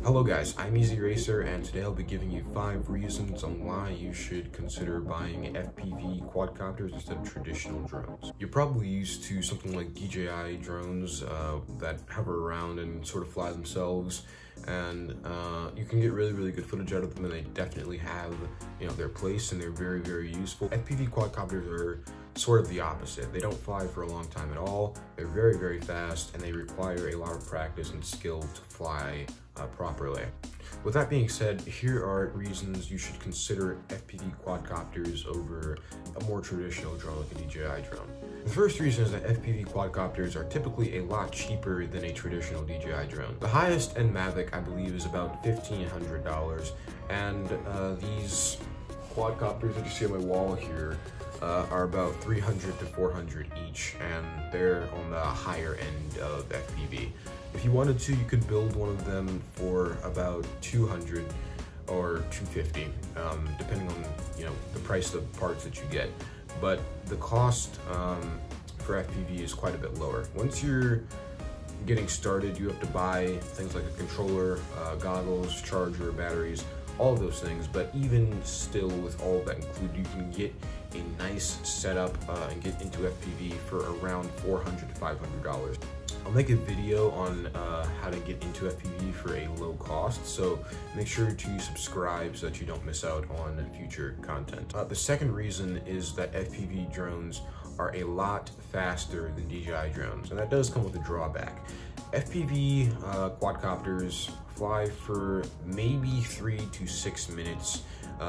Hello guys, I'm Easy Racer, and today I'll be giving you 5 reasons on why you should consider buying FPV quadcopters instead of traditional drones. You're probably used to something like DJI drones that hover around and sort of fly themselves, and you can get really good footage out of them, and they definitely have their place, and they're very useful. FPV quadcopters are sort of the opposite. They don't fly for a long time at all. They're very fast, and they require a lot of practice and skill to fly properly. With that being said, here are reasons you should consider FPV quadcopters over a more traditional drone like a DJI drone. The first reason is that FPV quadcopters are typically a lot cheaper than a traditional DJI drone. The highest end Mavic, I believe, is about $1,500, and these quadcopters that you see on my wall here are about $300 to $400 each, and they're on the higher end of FPV. If you wanted to, you could build one of them for about $200 or $250, depending on the price of the parts that you get. But the cost for FPV is quite a bit lower. Once you're getting started, you have to buy things like a controller, goggles, charger, batteries, all of those things. But even still, with all of that included, you can get a nice setup and get into FPV for around $400 to $500. I'll make a video on how to get into FPV for a low cost, so make sure to subscribe so that you don't miss out on future content. The second reason is that FPV drones are a lot faster than DJI drones, and that does come with a drawback. FPV quadcopters fly for maybe 3 to 6 minutes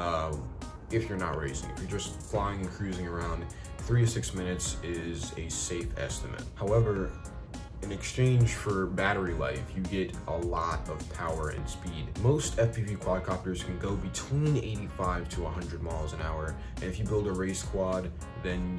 if you're not racing. If you're just flying and cruising around, 3 to 6 minutes is a safe estimate. However, in exchange for battery life, you get a lot of power and speed. Most FPV quadcopters can go between 85 to 100 miles an hour, and if you build a race quad, then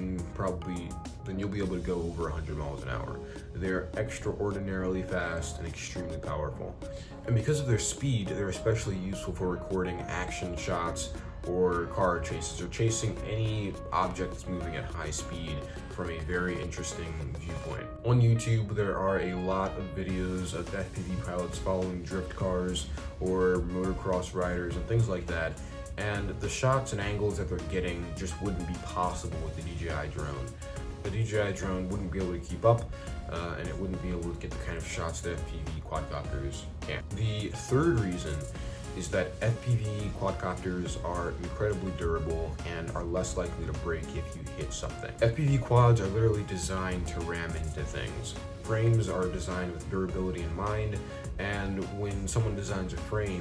you'll be able to go over 100 miles an hour. They're extraordinarily fast and extremely powerful. And because of their speed, they're especially useful for recording action shots or car chases, or chasing any object that's moving at high speed from a very interesting viewpoint. On YouTube, there are a lot of videos of FPV pilots following drift cars or motocross riders and things like that, and the shots and angles that they're getting just wouldn't be possible with the DJI drone. The DJI drone wouldn't be able to keep up, and it wouldn't be able to get the kind of shots that FPV quadcopters can. The third reason is that FPV quadcopters are incredibly durable and are less likely to break if you hit something. FPV quads are literally designed to ram into things. Frames are designed with durability in mind, and when someone designs a frame,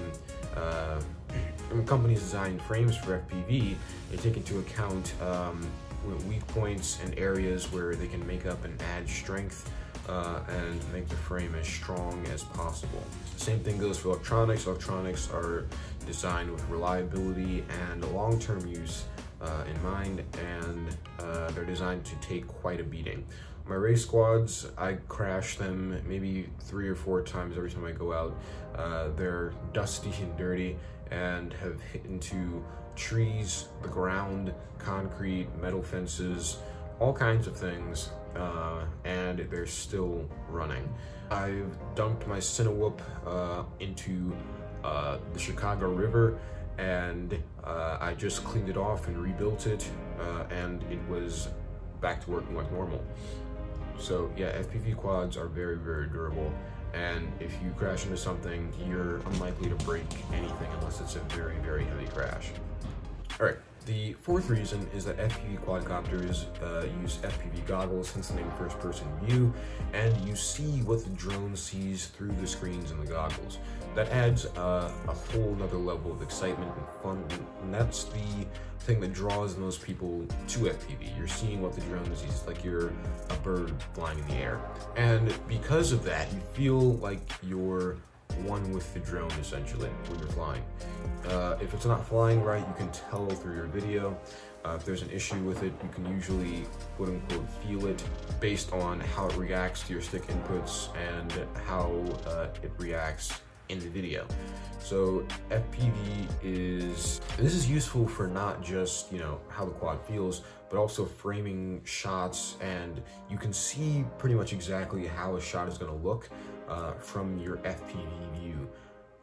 when companies design frames for FPV, they take into account weak points and areas where they can make up and add strength and make the frame as strong as possible. Same thing goes for electronics. Electronics are designed with reliability and long-term use in mind, and they're designed to take quite a beating. My race squads, I crash them maybe 3 or 4 times every time I go out. They're dusty and dirty and have hit into trees, the ground, concrete, metal fences, all kinds of things, and they're still running. I've dumped my Cinewhoop into the Chicago River, and I just cleaned it off and rebuilt it, and it was back to working like normal. So yeah, FPV quads are very durable, and if you crash into something, you're unlikely to break anything unless it's a very heavy crash. All right. The fourth reason is that FPV quadcopters use FPV goggles, hence the name first-person view, and you see what the drone sees through the screens in the goggles. That adds a whole nother level of excitement and fun, and that's the thing that draws most people to FPV. You're seeing what the drone sees, like you're a bird flying in the air. And because of that, you feel like you're one with the drone, essentially, when you're flying. If it's not flying right, you can tell through your video. If there's an issue with it, you can usually, quote-unquote, feel it based on how it reacts to your stick inputs and how it reacts in the video. So FPV this is useful for not just, how the quad feels, but also framing shots, and you can see pretty much exactly how a shot is going to look from your FPV view.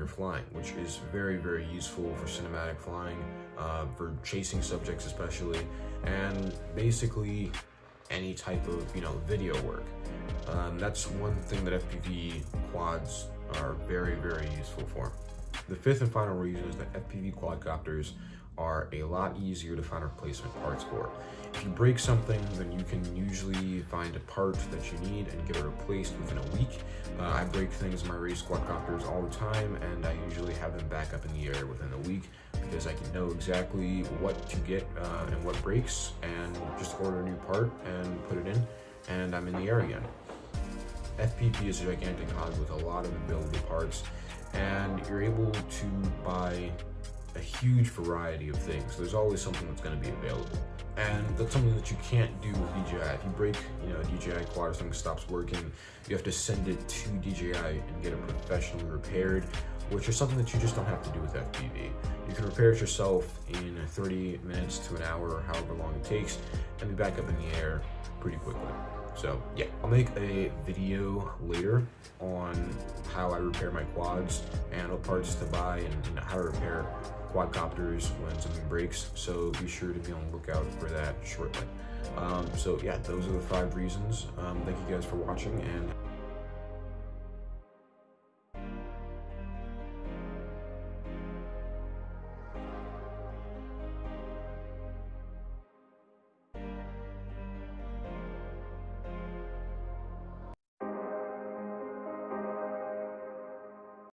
you're flying, which is very, very useful for cinematic flying, for chasing subjects especially, and basically any type of, video work. That's one thing that FPV quads are very, very useful for. The fifth and final reason is that FPV quadcopters are a lot easier to find replacement parts for. If you break something, then you can usually find a part that you need and get it replaced within a week. I break things in my race quadcopters all the time, and I usually have them back up in the air within a week because I can know exactly what to get and what breaks, and just order a new part and put it in, and I'm in the air again. FPV is a gigantic hobby with a lot of available parts, and you're able to buy a huge variety of things. There's always something that's going to be available, and that's something that you can't do with DJI. If you break, a DJI quad or something stops working, you have to send it to DJI and get it professionally repaired, which is something that you just don't have to do with FPV. You can repair it yourself in 30 minutes to an hour, or however long it takes, and be back up in the air pretty quickly. So yeah, I'll make a video later on how I repair my quads and what parts to buy and how to repair quadcopters when something breaks. So be sure to be on the lookout for that shortly. So yeah, those are the 5 reasons. Thank you guys for watching, and